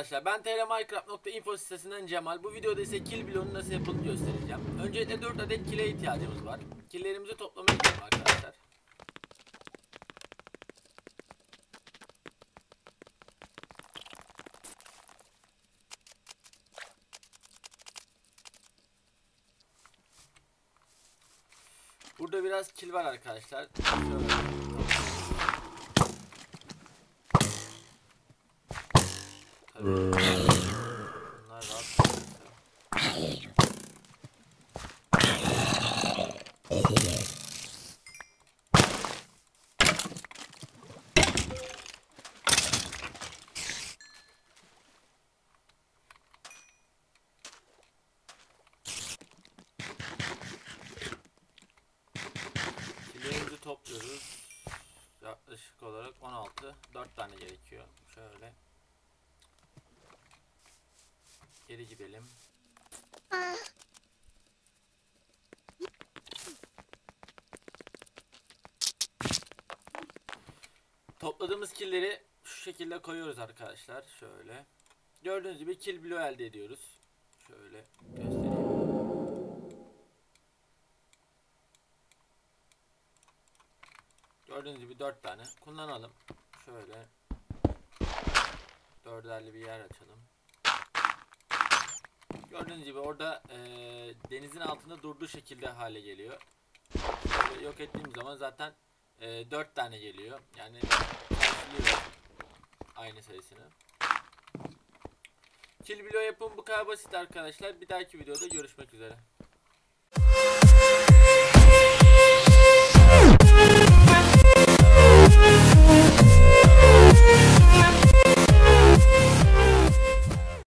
arkadaşlar, ben trminecraft.info sitesinden Cemal. Bu videoda ise kill bloğunun nasıl yapıldığını göstereceğim. Öncelikle 4 adet kill'e ihtiyacımız var. Kill'lerimizi toplamaya gidelim arkadaşlar. Burada biraz kill var arkadaşlar. Şöyle. Bunlar rahat. Killerimizi topluyoruz. Yaklaşık olarak 16. 4 tane gerekiyor. Şöyle. Geri gidelim. Topladığımız killleri şu şekilde koyuyoruz arkadaşlar. Şöyle. Gördüğünüz gibi kill bloğu elde ediyoruz. Şöyle göstereyim. Gördüğünüz gibi 4 tane. Kullanalım. Şöyle. 4'erli bir yer açalım. Gördüğünüz gibi orada denizin altında durduğu şekilde hale geliyor. Böyle yok ettiğim zaman zaten 4 tane geliyor. Yani karşılıyor aynı sayısını. Kill bloğu yapımı bu kadar basit arkadaşlar. Bir dahaki videoda görüşmek üzere.